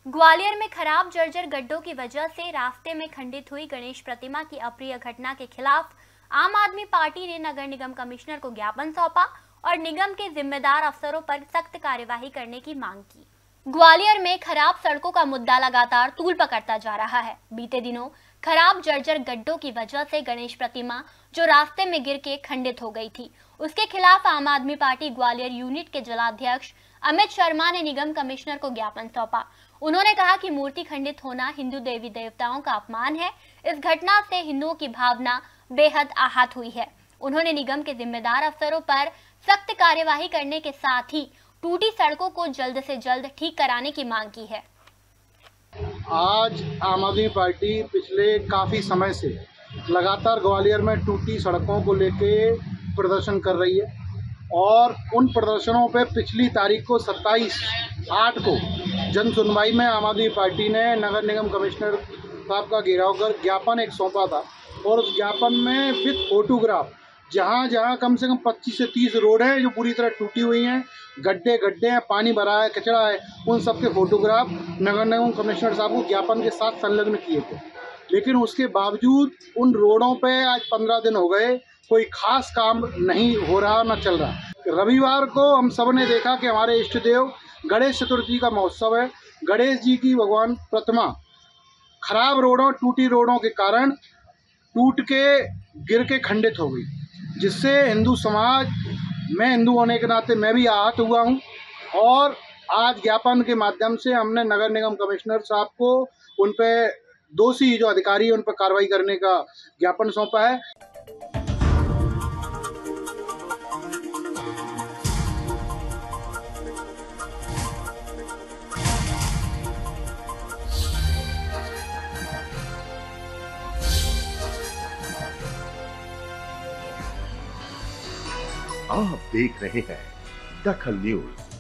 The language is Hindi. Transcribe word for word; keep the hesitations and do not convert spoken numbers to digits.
ग्वालियर में खराब जर्जर गड्ढों की वजह से रास्ते में खंडित हुई गणेश प्रतिमा की अप्रिय घटना के खिलाफ आम आदमी पार्टी ने नगर निगम कमिश्नर को ज्ञापन सौंपा और निगम के जिम्मेदार अफसरों पर सख्त कार्यवाही करने की मांग की। ग्वालियर में खराब सड़कों का मुद्दा लगातार तूल पकड़ता जा रहा है। बीते दिनों खराब जर्जर गड्ढों की वजह से गणेश प्रतिमा जो रास्ते में गिर के खंडित हो गई थी, उसके खिलाफ आम आदमी पार्टी ग्वालियर यूनिट के जिलाध्यक्ष अमित शर्मा ने निगम कमिश्नर को ज्ञापन सौंपा। उन्होंने कहा कि मूर्ति खंडित होना हिंदू देवी देवताओं का अपमान है। इस घटना से हिंदुओं की भावना बेहद आहत हुई है। उन्होंने निगम के जिम्मेदार अफसरों पर सख्त कार्यवाही करने के साथ ही टूटी सड़कों को जल्द से जल्द ठीक कराने की मांग की है। आज आम आदमी पार्टी पिछले काफ़ी समय से लगातार ग्वालियर में टूटी सड़कों को लेके प्रदर्शन कर रही है और उन प्रदर्शनों पे पिछली तारीख को सत्ताईस आठ को जन सुनवाई में आम आदमी पार्टी ने नगर निगम कमिश्नर साहब का घेराव कर ज्ञापन एक सौंपा था और उस ज्ञापन में विद फोटोग्राफ जहाँ जहाँ कम से कम पच्चीस से तीस रोड हैं जो पूरी तरह टूटी हुई हैं, गड्ढे गड्ढे हैं, पानी भरा है, कचरा है, उन सब के फोटोग्राफ नगर निगम कमिश्नर साहब को ज्ञापन के साथ संलग्न किए थे। लेकिन उसके बावजूद उन रोडों पे आज पंद्रह दिन हो गए, कोई खास काम नहीं हो रहा, न चल रहा। रविवार को हम सब ने देखा कि हमारे इष्ट देव गणेश चतुर्थी का महोत्सव है। गणेश जी की भगवान प्रतिमा खराब रोडों टूटी रोडों के कारण टूट के गिर के खंडित हो गई, जिससे हिंदू समाज, मैं हिंदू होने के नाते मैं भी आहत हुआ हूं। और आज ज्ञापन के माध्यम से हमने नगर निगम कमिश्नर साहब को उन पे दोषी जो अधिकारी है उन पर कार्रवाई करने का ज्ञापन सौंपा है। आप देख रहे हैं दखल न्यूज।